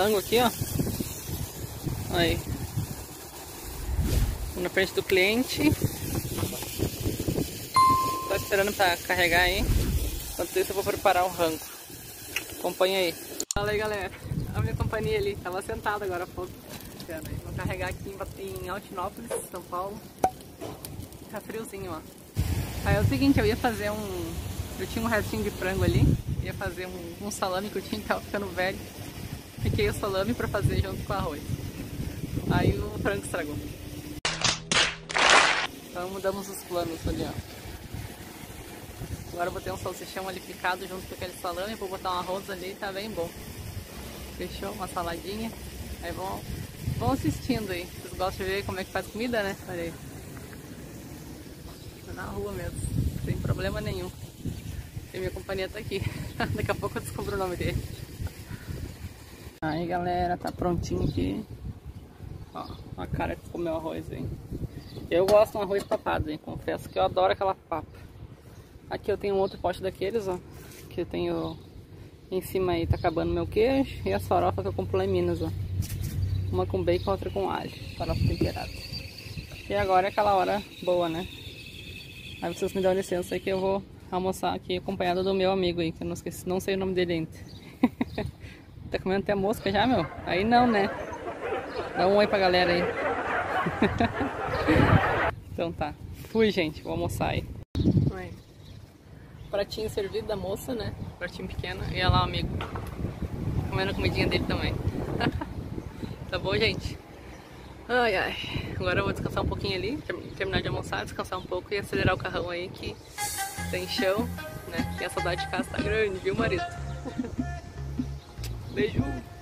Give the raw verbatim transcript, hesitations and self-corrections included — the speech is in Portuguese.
rango aqui, ó. Aí. Na frente do cliente. Tô esperando pra carregar aí. Enquanto isso eu vou preparar o rango. Acompanha aí. Fala aí, galera. A minha companhia ali. Tava sentada agora há pouco. Vou carregar aqui em Altinópolis, São Paulo. Tá friozinho, ó. Aí é o seguinte, eu ia fazer um... Eu tinha um restinho de frango ali. Ia fazer um, um salame que eu tinha que tava ficando velho. Piquei o salame pra fazer junto com o arroz. Aí o frango estragou. Então mudamos os planos ali, ó. Agora eu vou ter um salsichão ali picado junto com aquele salame. Vou botar um arroz ali e tá bem bom. Fechou? Uma saladinha. Aí vão, vão assistindo aí. Vocês gostam de ver como é que faz comida, né? Olha aí. Na rua mesmo. Sem problema nenhum. E minha companhia tá aqui. Daqui a pouco eu descubro o nome dele. Aí, galera, tá prontinho aqui. Ó, a cara que ficou meu arroz aí. Eu gosto de um arroz papado, hein? Confesso que eu adoro aquela papa. Aqui eu tenho um outro pote daqueles, ó. Que eu tenho em cima aí, tá acabando meu queijo. E as farofas que eu compro lá em Minas, ó. Uma com bacon, outra com alho. Farofa temperada. E agora é aquela hora boa, né? Aí vocês me dão licença aí que eu vou almoçar aqui acompanhado do meu amigo aí. Que eu não esqueci, não sei o nome dele ainda. Tá comendo até mosca já, meu? Aí não, né? Dá um oi pra galera aí. Então tá. Fui, gente. Vou almoçar aí. Aí. Pratinho servido da moça, né? Pratinho pequeno. E olha lá o amigo. Comendo a comidinha dele também. Tá bom, gente? Ai, ai. Agora eu vou descansar um pouquinho ali. Terminar de almoçar, descansar um pouco e acelerar o carrão aí que tem chão, né? Que a saudade de casa tá grande, viu, marido? Beijo.